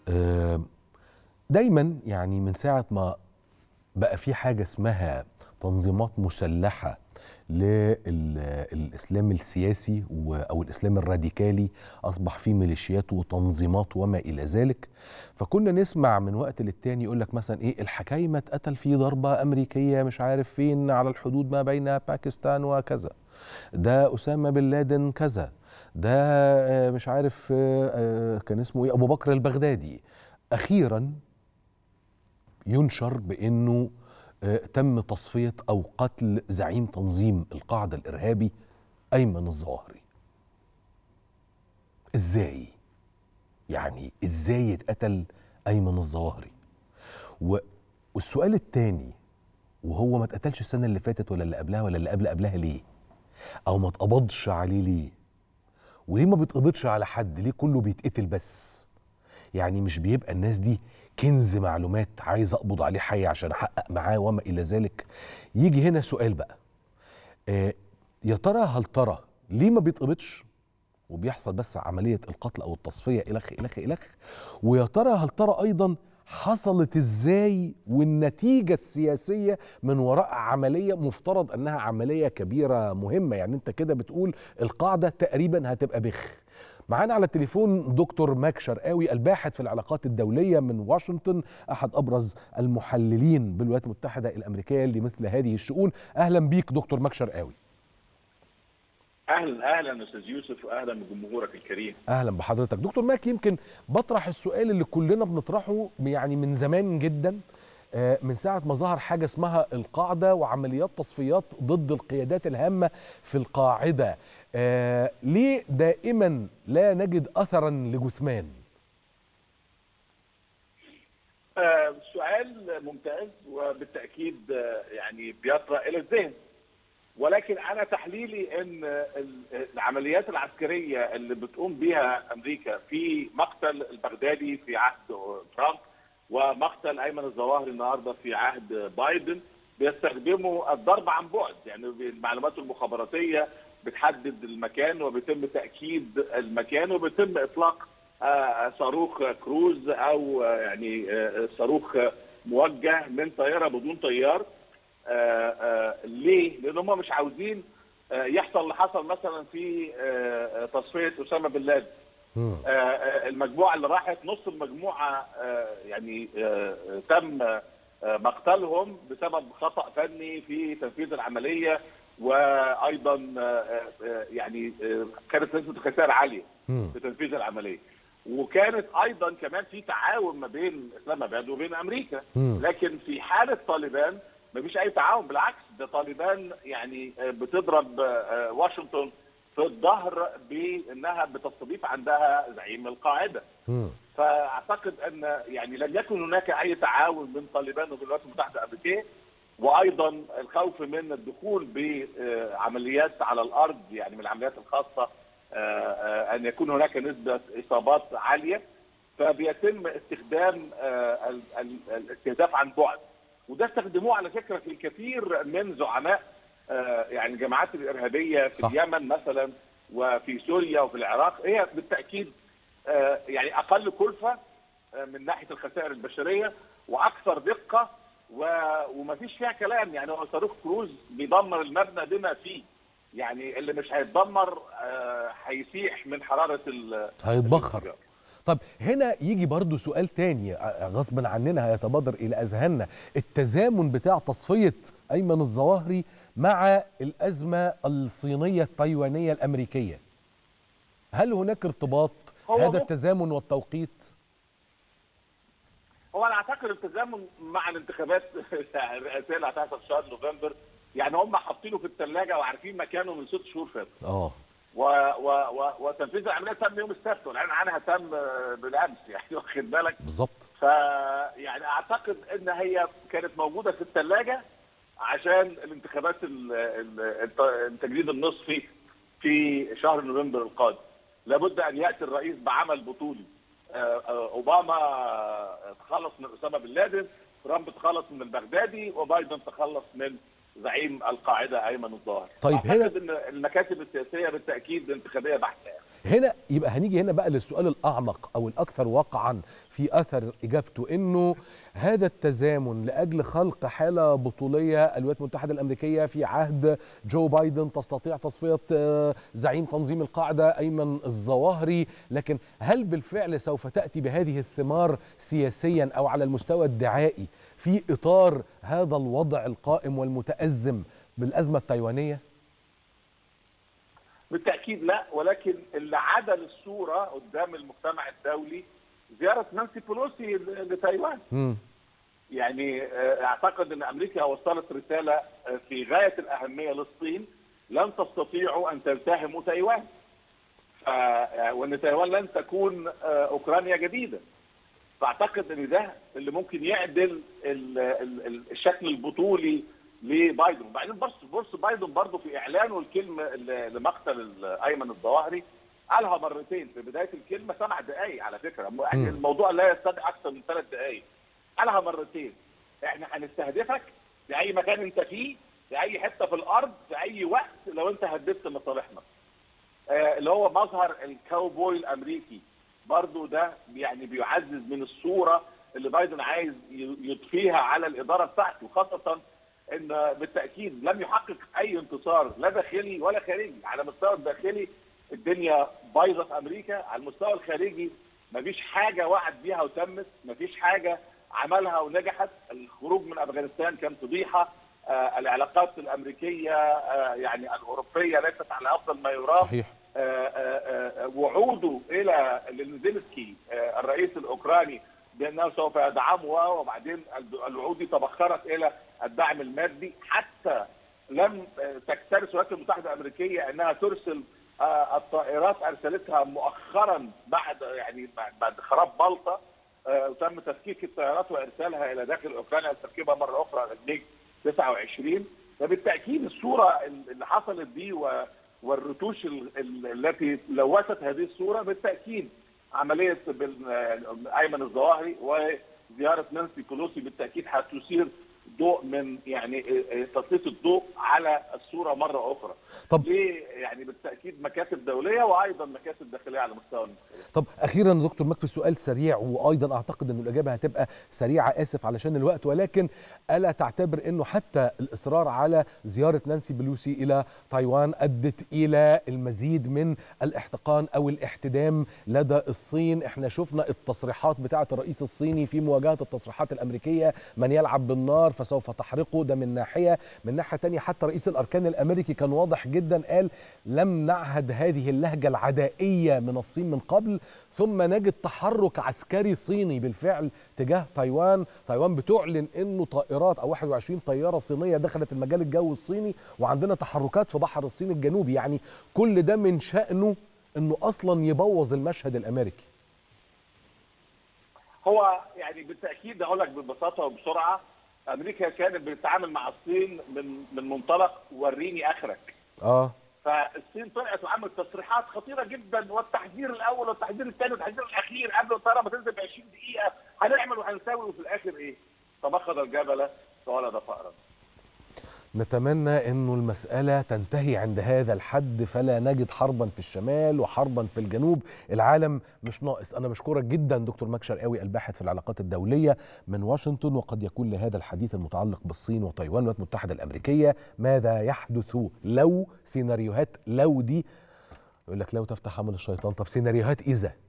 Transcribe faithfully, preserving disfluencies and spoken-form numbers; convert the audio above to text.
آه، دايما يعني من ساعة ما بقى في حاجة اسمها تنظيمات مسلحة للإسلام السياسي أو الإسلام الراديكالي، أصبح فيه ميليشيات وتنظيمات وما إلى ذلك. فكنا نسمع من وقت للتاني يقول لك مثلا إيه، الحكايمة اتقتل في ضربة أمريكية مش عارف فين على الحدود ما بين باكستان وكذا، ده أسامة بن لادن كذا، ده مش عارف كان اسمه إيه، أبو بكر البغدادي. أخيرا ينشر بأنه تم تصفية أو قتل زعيم تنظيم القاعدة الإرهابي أيمن الظواهري. إزاي؟ يعني إزاي يتقتل أيمن الظواهري؟ والسؤال الثاني، وهو ما اتقتلش السنة اللي فاتت ولا اللي قبلها ولا اللي قبل قبلها ليه؟ أو ما اتقبضش عليه ليه؟ وليه ما بيتقبضش على حد؟ ليه كله بيتقتل بس؟ يعني مش بيبقى الناس دي كنز معلومات عايز اقبض عليه حي عشان احقق معاه وما الى ذلك؟ يجي هنا سؤال بقى، آه يا ترى هل ترى ليه ما بيتقبضش وبيحصل بس عمليه القتل او التصفيه الخ الخ الخ؟ ويا ترى هل ترى ايضا حصلت ازاي والنتيجه السياسيه من وراء عمليه مفترض انها عمليه كبيره مهمه؟ يعني انت كده بتقول القاعده تقريبا هتبقى بخ. معانا على التليفون دكتور ماك شرقاوي، الباحث في العلاقات الدولية من واشنطن، أحد أبرز المحللين بالولايات المتحدة الأمريكية لمثل هذه الشؤون. أهلا بيك دكتور ماك شرقاوي. أهلا أهلا أستاذ يوسف، وأهلا بجمهورك الكريم. أهلا بحضرتك دكتور ماك. يمكن بطرح السؤال اللي كلنا بنطرحه يعني من زمان جدا، من ساعة ما ظهر حاجة اسمها القاعدة وعمليات تصفيات ضد القيادات الهامة في القاعدة. آه ليه دائما لا نجد أثرا لجثمان؟ آه سؤال ممتاز، وبالتأكيد يعني بيطرأ إلى الذهن، ولكن أنا تحليلي أن العمليات العسكرية اللي بتقوم بها أمريكا في مقتل البغدادي في عهد ترامب ومقتل أيمن الظواهري النهارده في عهد بايدن بيستخدموا الضرب عن بعد. يعني المعلومات المخابراتية بتحدد المكان وبيتم تأكيد المكان وبيتم إطلاق صاروخ كروز أو يعني صاروخ موجه من طيارة بدون طيار. ليه؟ لأن هم مش عاوزين يحصل اللي حصل مثلا في تصفية أسامة بن لادن. المجموعة اللي راحت، نص المجموعة يعني تم مقتلهم بسبب خطأ فني في تنفيذ العملية، وأيضا يعني كانت نسبة الخسائر عالية في تنفيذ العملية. وكانت أيضا كمان في تعاون ما بين إسلام أباد وبين أمريكا، لكن في حالة طالبان ما فيش أي تعاون، بالعكس ده طالبان يعني بتضرب واشنطن في الظهر بانها بتستضيف عندها زعيم القاعده. م. فاعتقد ان يعني لم يكن هناك اي تعاون من طالبان والولايات المتحده الامريكيه، وايضا الخوف من الدخول بعمليات على الارض، يعني من العمليات الخاصه ان يكون هناك نسبه اصابات عاليه، فبيتم استخدام الاستهداف عن بعد. وده استخدموه على فكره في الكثير من زعماء يعني الجماعات الارهابيه في صح. اليمن مثلا وفي سوريا وفي العراق. هي بالتاكيد يعني اقل كلفه من ناحيه الخسائر البشريه واكثر دقه، وما فيش فيها كلام. يعني هو صاروخ كروز بيدمر المبنى بما فيه، يعني اللي مش هيتدمر هيسيح من حراره هيتبخر. طب هنا يجي برضو سؤال تاني غصبا عننا هيتبادر إلى أذهاننا، التزامن بتاع تصفية أيمن الظواهري مع الأزمة الصينية التايوانية الأمريكية. هل هناك ارتباط هذا التزامن والتوقيت؟ هو أنا أعتقد التزامن مع الانتخابات الرئاسية اللي هتحصل في شهر نوفمبر. يعني هم حاطينه في الثلاجة وعارفين مكانه من ست شهور فاتوا. اه و و و وتنفيذ العمليه تم يوم السبت، والاعلان عنها تم بالامس، يعني واخد بالك؟ بالظبط. فيعني اعتقد ان هي كانت موجوده في الثلاجه عشان الانتخابات التجريد النصفي في شهر نوفمبر القادم. لابد ان ياتي الرئيس بعمل بطولي. اوباما تخلص من اسامه بن لادن، ترامب تخلص من البغدادي، وبايدن تخلص من زعيم القاعده ايمن الظواهري. طيب هنا ان المكاتب السياسيه بالتاكيد انتخابيه بحته. هنا يبقى هنيجي هنا بقى للسؤال الأعمق أو الأكثر وقعا في أثر إجابته، إنه هذا التزامن لأجل خلق حالة بطولية الولايات المتحدة الأمريكية في عهد جو بايدن تستطيع تصفية زعيم تنظيم القاعدة أيمن الظواهري، لكن هل بالفعل سوف تأتي بهذه الثمار سياسيا أو على المستوى الدعائي في إطار هذا الوضع القائم والمتأزم بالأزمة التايوانية؟ بالتأكيد لا، ولكن اللي عدل الصورة قدام المجتمع الدولي زيارة نانسي بولوسي لتايوان. م. يعني اعتقد ان امريكا وصلت رسالة في غاية الأهمية للصين: لن تستطيعوا ان تلتهموا تايوان، ف... وان تايوان لن تكون اوكرانيا جديدة. فاعتقد ان ده اللي ممكن يعدل ال... ال... الشكل البطولي لبايدن. وبعدين بص بص بايدن برضه في اعلانه الكلمه لمقتل ايمن الظواهري قالها مرتين في بدايه الكلمه، سبع دقائق على فكره، يعني الموضوع لا يستدعي اكثر من ثلاث دقائق. قالها مرتين: احنا هنستهدفك في اي مكان انت فيه، في اي حته في الارض، في اي وقت، لو انت هددت مصالحنا. آه اللي هو مظهر الكاوبوي الامريكي برضه، ده يعني بيعزز من الصوره اللي بايدن عايز يضفيها على الاداره بتاعته، خاصه ان بالتاكيد لم يحقق اي انتصار لا داخلي ولا خارجي. على المستوى الداخلي الدنيا بايظه في امريكا، على المستوى الخارجي مفيش حاجه وعد بيها وتمت، مفيش حاجه عملها ونجحت. الخروج من افغانستان كان فضيحه، آه العلاقات الامريكيه آه يعني الاوروبيه ليست على افضل ما يرام. صحيح. آه آه وعوده الى لينزيلسكي آه الرئيس الاوكراني بانه سوف يدعمه، وبعدين الوعود دي تبخرت الى الدعم المادي، حتى لم تكترث الولايات المتحده الامريكيه انها ترسل الطائرات ارسلتها مؤخرا بعد يعني بعد خراب بلطة، وتم تفكيك الطائرات وارسالها الى داخل اوكرانيا لتركيبها مره اخرى على الميج تسعة وعشرين. فبالتاكيد الصوره اللي حصلت دي والرتوش التي لوثت هذه الصوره بالتاكيد عمليه ايمن الظواهري وزياره نانسي بولوسي بالتاكيد هتثير ضوء من يعني تسليط الضوء على الصوره مره اخرى. طب ليه؟ يعني بالتاكيد مكاتب دوليه وايضا مكاتب داخليه على مستوى المختلف. طب اخيرا دكتور مكفي سؤال سريع، وايضا اعتقد ان الاجابه هتبقى سريعه، اسف علشان الوقت، ولكن الا تعتبر انه حتى الاصرار على زياره نانسي بلوسي الى تايوان ادت الى المزيد من الاحتقان او الاحتدام لدى الصين؟ احنا شفنا التصريحات بتاعه الرئيس الصيني في مواجهه التصريحات الامريكيه: من يلعب بالنار فسوف تحرقه. ده من ناحيه، من ناحيه ثانيه حتى رئيس الاركان الامريكي كان واضح جدا، قال لم نعهد هذه اللهجه العدائيه من الصين من قبل، ثم نجد تحرك عسكري صيني بالفعل تجاه تايوان. تايوان بتعلن انه طائرات او واحد وعشرين طياره صينيه دخلت المجال الجوي الصيني، وعندنا تحركات في بحر الصين الجنوبي. يعني كل ده من شأنه انه اصلا يبوظ المشهد الامريكي. هو يعني بالتاكيد اقول لك ببساطه وبسرعه، امريكا كانت بتتعامل مع الصين من من منطلق وريني اخرك. اه فالصين طلعت وعملت تصريحات خطيره جدا، والتحذير الاول والتحذير الثاني والتحذير الاخير قبل الطياره ما تنزل ب عشرين دقيقه، هنعمل وهنسوي، وفي الاخر ايه؟ فمخض الجبل فولد فأرا. نتمنى انه المسألة تنتهي عند هذا الحد، فلا نجد حربا في الشمال وحربا في الجنوب. العالم مش ناقص. انا بشكرك جدا دكتور مكي شرقاوي، الباحث في العلاقات الدولية من واشنطن. وقد يكون لهذا الحديث المتعلق بالصين وتايوان والولايات المتحدة الامريكية ماذا يحدث لو، سيناريوهات لو دي، يقول لك لو تفتح عمل الشيطان، طب سيناريوهات اذا